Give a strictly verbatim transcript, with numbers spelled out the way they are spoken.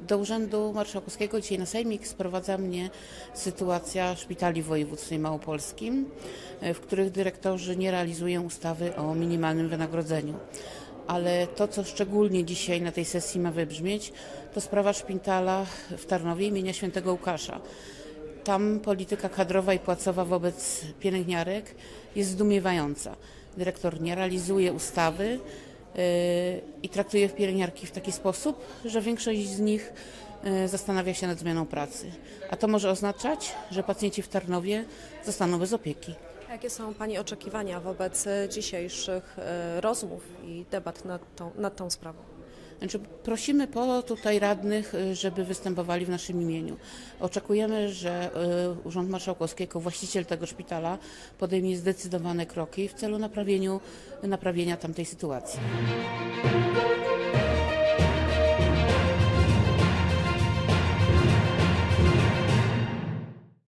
Do Urzędu Marszałkowskiego dzisiaj na Sejmik sprowadza mnie sytuacja szpitali w województwie małopolskim, w których dyrektorzy nie realizują ustawy o minimalnym wynagrodzeniu. Ale to, co szczególnie dzisiaj na tej sesji ma wybrzmieć, to sprawa szpitala w Tarnowie imienia Świętego Łukasza. Tam polityka kadrowa i płacowa wobec pielęgniarek jest zdumiewająca. Dyrektor nie realizuje ustawy yy, i traktuje pielęgniarki w taki sposób, że większość z nich yy, zastanawia się nad zmianą pracy. A to może oznaczać, że pacjenci w Tarnowie zostaną bez opieki. Jakie są Pani oczekiwania wobec dzisiejszych rozmów i debat nad tą, nad tą sprawą? Znaczy, prosimy po tutaj radnych, żeby występowali w naszym imieniu. Oczekujemy, że Urząd Marszałkowski jako właściciel tego szpitala podejmie zdecydowane kroki w celu naprawieniu, naprawienia tamtej sytuacji.